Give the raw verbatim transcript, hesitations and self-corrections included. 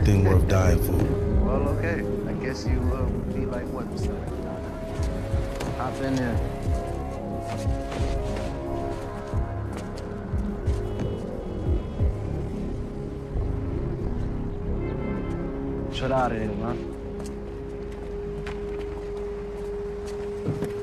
anything worth dying for. Well, okay. I guess you uh, would be like what? Hop in there. Ciorare, man.